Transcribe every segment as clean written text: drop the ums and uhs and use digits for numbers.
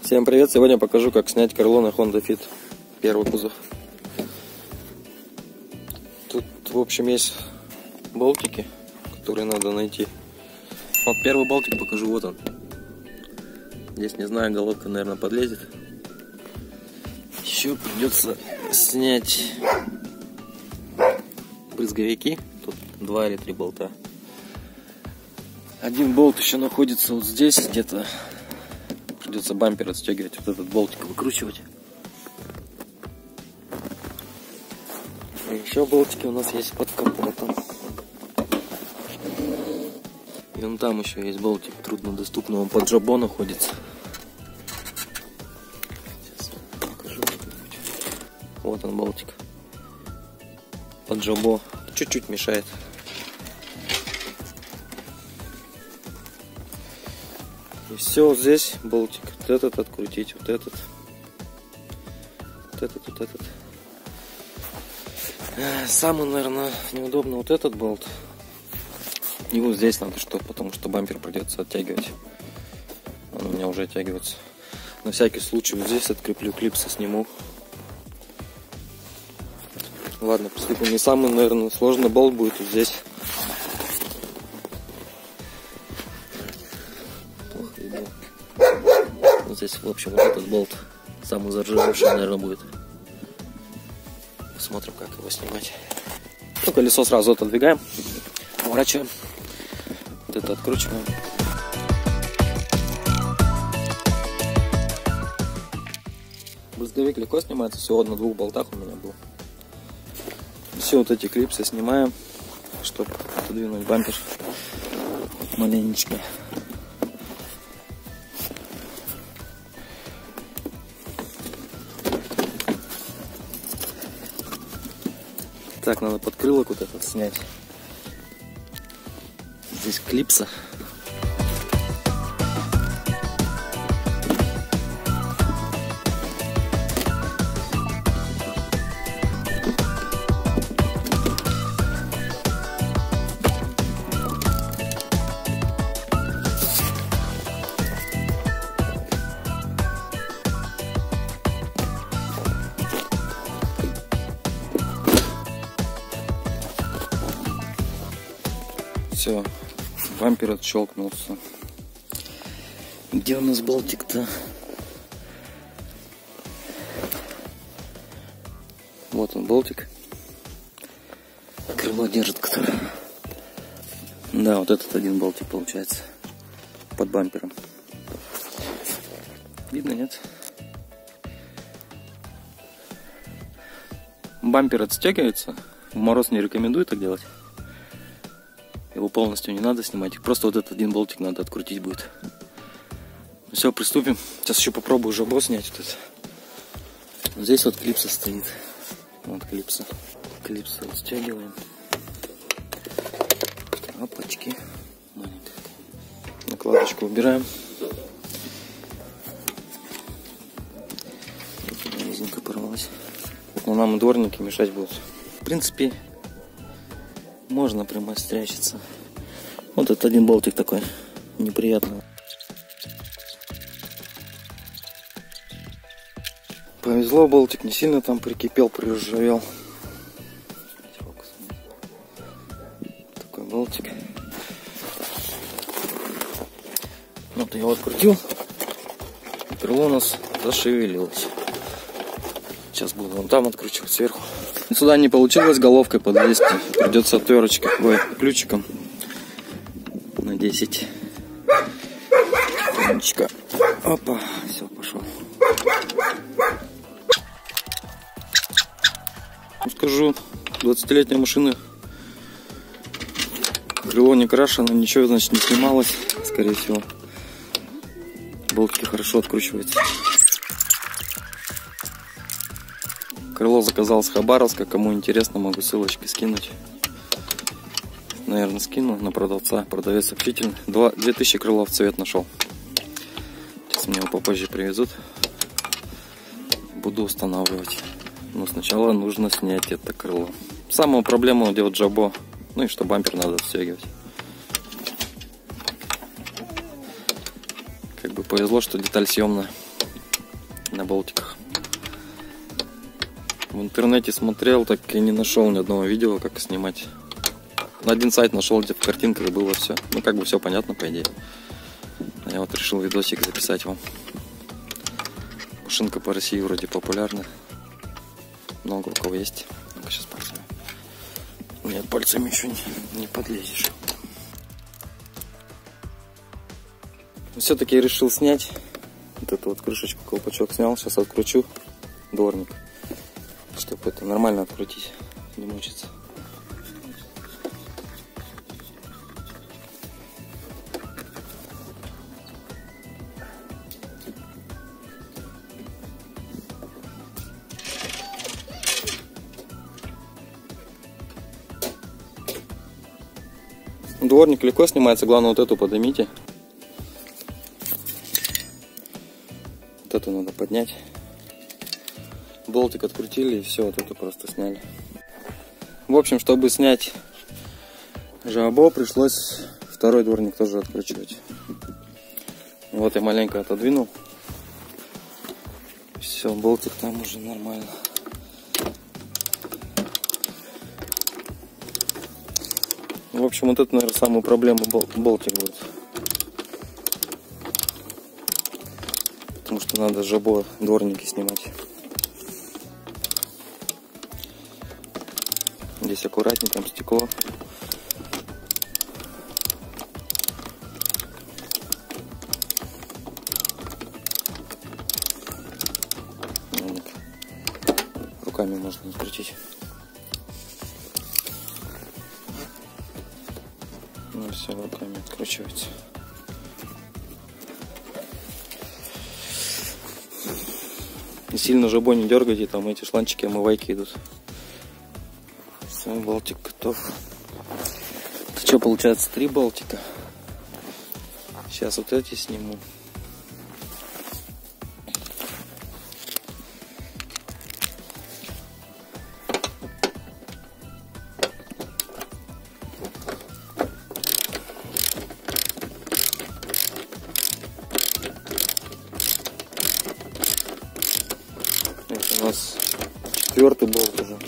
Всем привет! Сегодня покажу, как снять крыло на Honda Fit, первый кузов. Тут, в общем, есть болтики, которые надо найти. Вот первый болтик покажу, вот он. Здесь, не знаю, головка, наверное, подлезет. Еще придется снять брызговики. Тут 2 или 3 болта. Один болт еще находится вот здесь где-то. Придется бампер отстегивать, вот этот болтик выкручивать. И еще болтики у нас есть под капотом. И вон там еще есть болтик труднодоступный, он под джабо находится. Сейчас покажу. Вот он болтик. Под джабо. Чуть-чуть мешает. И все, вот здесь болтик. Вот этот открутить, вот этот. Вот этот, вот этот. Самый, наверное, неудобно вот этот болт. И вот здесь надо что, потому что бампер придется оттягивать. Он у меня уже оттягивается. На всякий случай вот здесь откреплю, клипсы сниму. Ладно, приступим. Не самый, наверное, сложный болт будет вот здесь. Вот здесь, в общем, вот этот болт самый заржавевший, наверное, будет. Посмотрим, как его снимать. Ну, колесо сразу отодвигаем, поворачиваем. Вот это откручиваем. Брызговик легко снимается, всего на 2 болтах у меня был. Все вот эти клипсы снимаем, чтобы отодвинуть бампер маленечко. Так, надо подкрылок вот этот снять. Здесь клипса. Все, бампер отщелкнулся. Где у нас болтик-то? Вот он, болтик. Крыло держит кто. Да, вот этот один болтик получается под бампером. Видно, нет? Бампер отстегивается. В мороз не рекомендую так делать. Его полностью не надо снимать, просто вот этот один болтик надо открутить будет. Все, приступим. Сейчас еще попробую жабо снять. Вот это. Здесь вот клипса стоит. Вот клипса. Клипсы стягиваем. Опачки. Маленькая. Накладочку убираем. Резинка порвалась. Но нам и дворники мешать будут. В принципе, можно прямо стрячиться. Вот этот один болтик такой неприятный. Повезло, болтик не сильно там прикипел, приржавел. Такой болтик. Вот я его открутил. Крыло у нас зашевелилось. Сейчас буду вон там откручивать сверху. Сюда не получилось головкой подлезть. Придется отверточкой, ключиком на 10. Ключика. Опа, все, пошел. Скажу, 20-летняя машина. Крыло не крашено, ничего, значит, не снималось, скорее всего. Болтики хорошо откручиваются. Крыло заказал с Хабаровска, кому интересно, могу ссылочки скинуть. Наверное, скину на продавца. Продавец общительный. 2000 крыло в цвет нашел. Сейчас мне его попозже привезут. Буду устанавливать. Но сначала нужно снять это крыло. Самая проблема делать джабо. Ну и что бампер надо отстегивать. Как бы повезло, что деталь съемная. на болтиках. В интернете смотрел, так и не нашел ни одного видео, как снимать. На один сайт нашел, где в картинках было все. Ну, как бы все понятно, по идее. А я вот решил видосик записать вам. Машинка по России вроде популярна. Много у кого есть. Ну-ка, сейчас пальцами. Нет, пальцами еще не подлезешь. Все-таки я решил снять вот эту вот крышечку, колпачок снял. Сейчас откручу дворник, чтобы это нормально открутить, не мучиться. Дворник легко снимается, главное вот эту поднимите. Вот эту надо поднять. Болтик открутили и все, вот эту просто сняли. В общем, чтобы снять жабо, пришлось второй дворник тоже откручивать. Вот я маленько отодвинул. Все, болтик там уже нормально. В общем, вот это, наверное, самую проблему болтик будет. Потому что надо жабо дворники снимать. Здесь аккуратнее, там стекло. Руками можно открутить. Ну все, руками откручивается. И сильно жабо не дергайте, там эти шланчики омывайки идут. Все, болтик готов. Это что, получается 3 болтика. Сейчас вот эти сниму. Это у нас 4-й болт уже.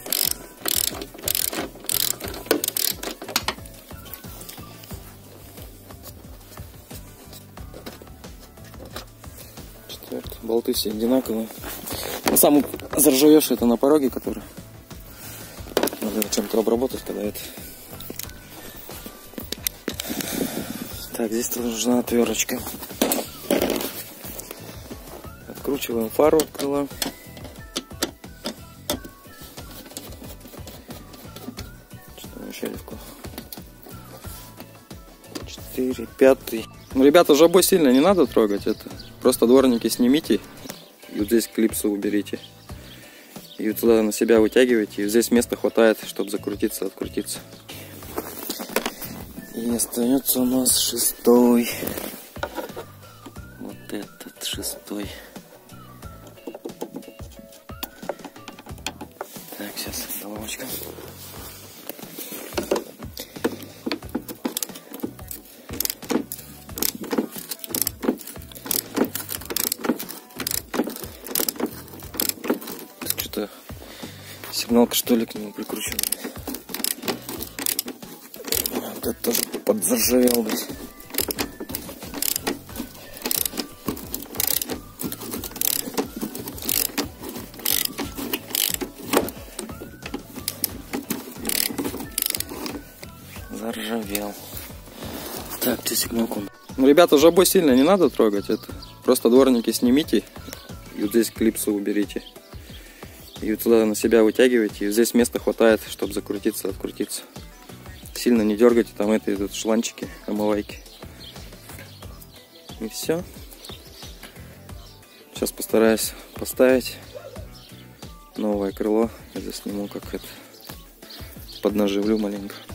Болты все одинаковые. Но самый заржавевший это на пороге, который надо чем-то обработать, когда это. Так, здесь нужна отверточка. Откручиваем фару от крыла. Что еще легко. 4, 5. Ну, ребята, жабо сильно не надо трогать. Это просто дворники снимите. И вот здесь клипсу уберите. И вот туда на себя вытягивайте. И здесь места хватает, чтобы закрутиться, открутиться. И остается у нас 6-й. Вот этот 6-й. Так, сейчас головочка. Что-то сигналка, что ли, к нему прикручивает. Вот это тоже подзаржавел, блядь. Заржавел. Так, где сигналку? Ну, ребята, жабо сильно не надо трогать. Это просто дворники снимите. И вот здесь клипсу уберите. И вот туда на себя вытягивайте. И здесь места хватает, чтобы закрутиться, открутиться. Сильно не дергайте, там это идут шланчики, омывайки. И все. Сейчас постараюсь поставить новое крыло. Я засниму, как это поднаживлю маленько.